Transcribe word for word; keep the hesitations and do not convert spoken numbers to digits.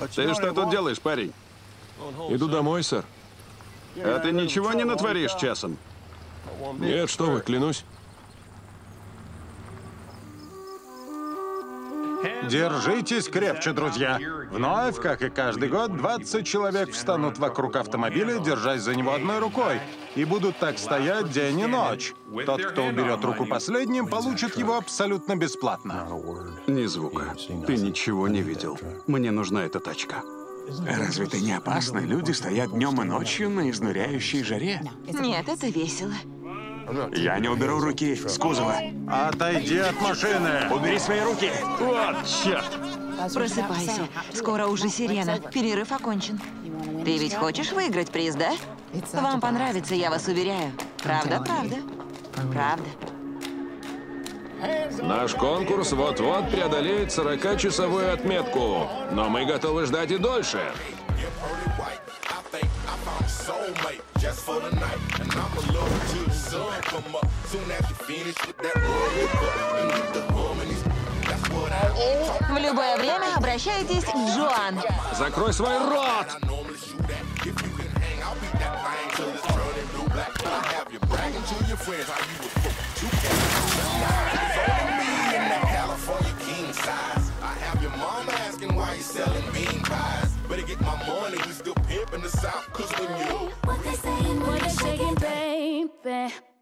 Ты что тут делаешь, парень? Иду домой, сэр. А ты ничего не натворишь часом? Нет, что вы, клянусь. Держитесь крепче, друзья. Вновь, как и каждый год, двадцать человек встанут вокруг автомобиля, держась за него одной рукой, и будут так стоять день и ночь. Тот, кто уберет руку последним, получит его абсолютно бесплатно. Ни звука. Ты ничего не видел. Мне нужна эта тачка. Разве это не опасно? Люди стоят днем и ночью на изнуряющей жаре. Нет, это весело. Я не уберу руки с кузова. Отойди от машины! Убери свои руки! Вот, черт! Просыпайся. Скоро уже сирена. Перерыв окончен. Ты ведь хочешь выиграть приз, да? Вам понравится, я вас уверяю. Правда, правда. Правда. Наш конкурс вот-вот преодолеет сорокачасовую отметку. Но мы готовы ждать и дольше. В любое время обращайтесь к Джоан. Закрой свой рот! What they saying, what they saying, baby.